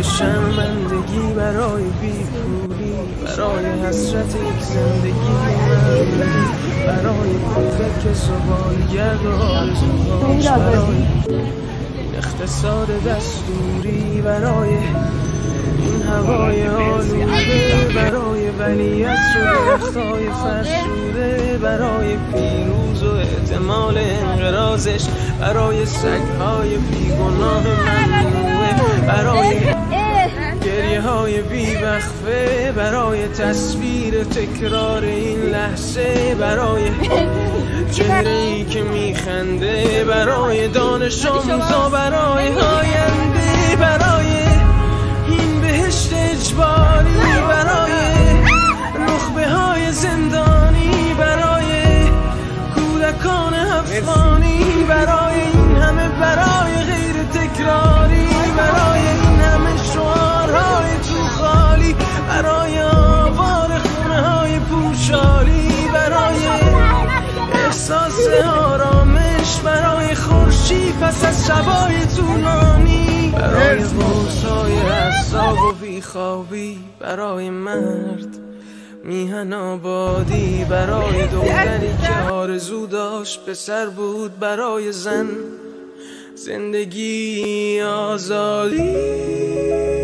شرمندگی، برای بیپولی، برای حسرت یک زندگی معمولی، برای کفر که سوال گرد و آرزوهاش، برای این اقتصاد دستوری، برای این هوای آلوده، برای ولیعصر و درختای فرسوده، برای پیروز و احتمال انقراضش، برای سگهای بیگناه ممنوعه، برای گریه های بیوقفه، برای تصویر تکرار این لحظه، برای چهره‌ای که میخنده، برای دانش آموزا، برای آینده، برای این بهشت اجباری، برای نخبه های زندانی، برای کودکان افغانی، برای این همه، برای غیر تکراری، برای این همه شعارهای تو خالی، برای آوار خونه های پوشالی، برای احساس آرامش، برای خورشید پس از شبای طولانی، برای قوسای اعصاب و بیخوابی، برای مرد میهن آبادی، برای دختری که آرزو داشت پسر بود، برای زن زندگی آزادی.